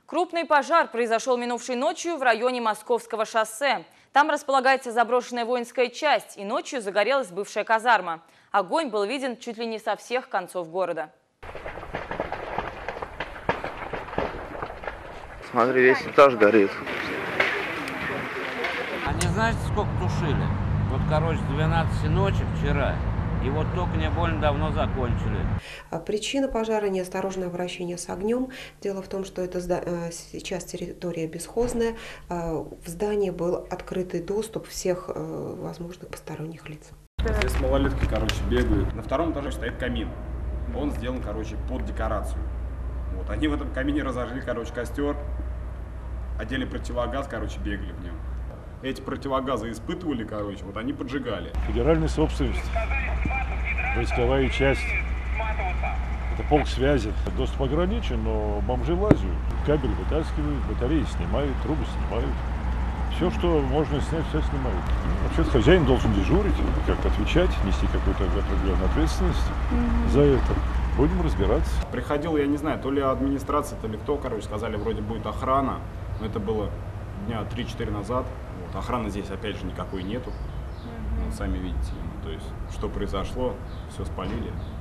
Крупный пожар произошел минувшей ночью в районе Московского шоссе. Там располагается заброшенная воинская часть, и ночью загорелась бывшая казарма. Огонь был виден чуть ли не со всех концов города. Смотри, весь этаж горит. Они знаете, сколько тушили? Вот, короче, с 12 ночи вчера. И вот только не больно давно закончили. Причина пожара – неосторожное обращение с огнем. Дело в том, что это сейчас территория бесхозная. В здании был открытый доступ всех возможных посторонних лиц. Здесь малолетки, короче, бегают. На втором этаже стоит камин. Он сделан, короче, под декорацию. Вот. Они в этом камине разожгли, короче, костер, одели противогаз, короче, бегали в нем. Эти противогазы испытывали, короче, вот они поджигали. Федеральная собственность, войсковая часть, это полк связи. Доступ ограничен, но бомжи лазят, кабель вытаскивают, батареи снимают, трубы снимают. Все, что можно снять, все снимают. Вообще-то хозяин должен дежурить, как-то отвечать, нести какую-то определенную ответственность за это. Будем разбираться. Приходил, я не знаю, то ли администрация, то ли кто, короче, сказали, вроде будет охрана. Но это было дня 3-4 назад. Вот. Охраны здесь, опять же, никакой нету. Сами видите, то есть, что произошло, все спалили.